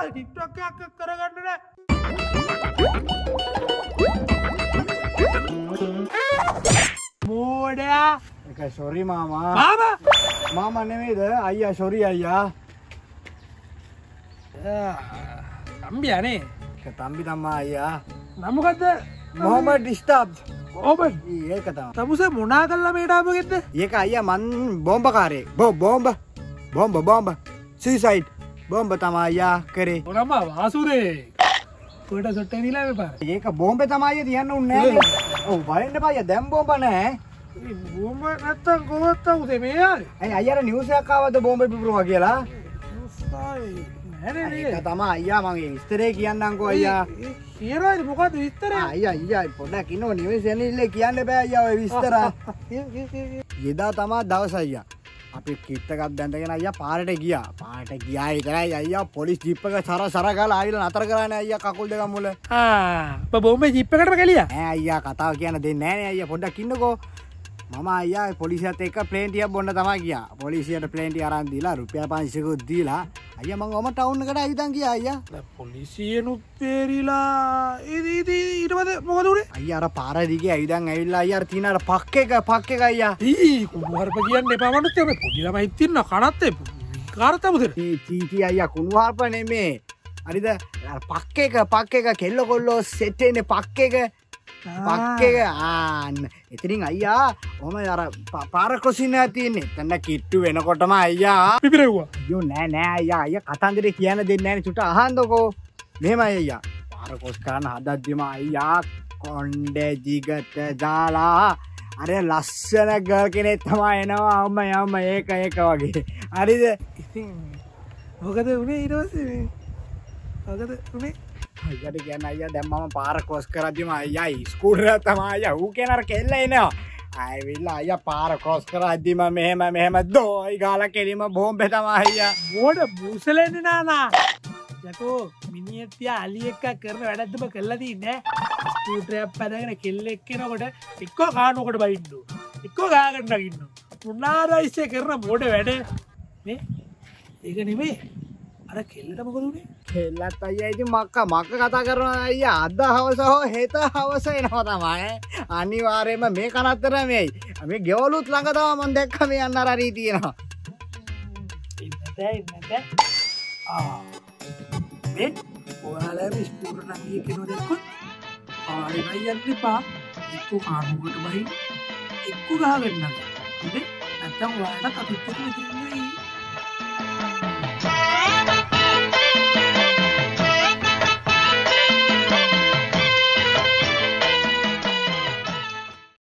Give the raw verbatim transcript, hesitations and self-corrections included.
TikTok එකක් කරගන්න නෑ. මෝඩයා. ඒක sorry මාමා. මාමා. මාමා නෙමෙයිද? අයියා sorry අයියා. තම්බියානේ. ඒක තම්බි තමා අයියා. නම මොකද්ද? මොහමඩ් ස්ටාබ්. මොහමඩ්. ඒක තමයි. තමුසේ මොනා කළා මේට ආපගෙද්ද? ඒක අයියා මන් බෝම්බකාරයෙක්. බෝ බෝම්බ. බෝම්බ බෝම්බ. සුයිසයිඩ්. බෝම්බ තමයි අයියා කරේ. මොනම වාසුදේ. කොහෙට සොට්ටේ දීලා මේ පාර. ඒක බෝම්බේ තමයි අයියා තියන්න උන්නේ නෑ. ඔව් බලන්න එපා අයියා දැන් බෝම්බ නෑ. බෝම්බ නැත්තම් කොහොමද තමුසේ මේ ආවේ? අයියා අයියාට නිවුස් එකක් ආවද බෝම්බේ පිපුරුවා කියලා? නෑ නෑ ඒක තමයි අයියා මම ඒ විස්තරේ කියන්නම්කෝ අයියා. කියනවාද මොකද්ද විස්තරය? අයියා අයියා පොඩ්ඩක් ඉන්නව නිවුස් එන්නේ කියන්න බෑ අයියා ඔය විස්තර. එදා තමයි දවස් අයියා. අපි කිට් එකක් බැඳගෙන අයියා පාරට ගියා. පාරට ගියා විතරයි අයියා පොලිස් ජීප් එක සර සර ගාලා ආවිලා නතර කරානේ අයියා කකුල් දෙක මුල. ආ ඔබ බෝම්බේ ජීප් එකටම ගලියා? ඈ අයියා කතාව කියන්න දෙන්නේ නෑනේ අයියා පොඩ්ඩක් ඉන්නකෝ. මම අයියා පොලිසියත් එක්ක ප්ලේන් ටිකක් බොන්න තමයි ගියා. පොලිසියට ප්ලේන් ටික අරන් දීලා රුපියල් පන්සියයකුත් දීලා අයියා මම ඔම ටවුන් එකට ඇවිදන් ගියා අයියා. පොලිසියනුත් තේරිලා ඊට පස්සේ මොකද උනේ? අයියා අර පාර දිගේ ඇවිදන් ඇවිල්ලා අයියා අර තියෙන අර පක් එක පක් එක අයියා. ඊ කුණු හarp කියන්න එපා මනුත් මේ පොඩි ළමයි තින්න කනත් ඒ කාර්තමුද? මේ චීටි අයියා කුණු හarp නෙමේ. හරිද? අර පක් එක පක් එක කෙල්ල කොල්ලෝ සෙට් වෙන්නේ පක් එක පක් එක ආන්න. ඉතින් අයියා ඔහම අර පාර ක්‍රොසින් එක තියෙන්නේ. එතන කිට්ටු වෙනකොටම අයියා පිපිරෙව්වා. අයියෝ නෑ නෑ අයියා අයියා කතන්දරේ කියන්න දෙන්නේ නෑනේ චුට්ට අහන්නකෝ. මෙහෙමයි අයියා. පාර ක්‍රොස් කරන්න හදද්දිම අයියා කොණ්ඩේ ජීගට දාලා අර ලස්සන ගර්ල් කෙනෙක් තමයි එනවා අම්මා අම්මා ඒක ඒක වගේ. හරිද? ඉතින් මොකද උනේ ඊට පස්සේ? මොකද උනේ? අයියාට කියන්න අයියා දැන් මම පාර ක්‍රොස් කරද්දිම අයියා ස්කූටර් එක තමයි අයියා ඌ කියන අර කෙල්ල එනවා. ආයෙවිල්ලා අයියා පාර ක්‍රොස් කරද්දිම මෙහෙම මෙහෙම දෝයි ගාලා කෙලිම බෝම්බේ තමයි අයියා. මොඩ බුසලෙන්නේ නානා. යකෝ මිනිහෙක් තියා අලි එක්ක කරන වැඩක්ද බ කළා තින්නේ. ස්කූටර් එකක් පැදගෙන කෙල්ලෙක් කෙනකොට එක්ක කානකොට බයින්නු. එක්ක ගාගෙන නගින්නු. මුන්නාරයිසේ කරන මොඩ වැඩ මේ ඒක නෙමෙයි. අර කෙල්ලට මොකද උනේ? කෙල්ලත් අයියා ඉතින් මක්ක මක්ක කතා කරනවා අයියා අද හවස හෝ හෙට හවස එනවා තමයි. අනිවාර්යයෙන්ම මේ කනත්තර මේයි. මේ ගෙවලුත් ළඟ තමයි මම දැක්ක මේ යන්න අර හරි තියෙනවා. ඉන්නද ඉන්නද? ආ මේ ඔයාලා මේ ස්කූටර් නංගිය කෙනෝ දැක්කොත් ආරේ නයියන් දෙපා එක්ක කානුකට බහින් එක්ක ගහගන්න. හරි? නැත්තම් ඔයාලට අපිට කොහොමද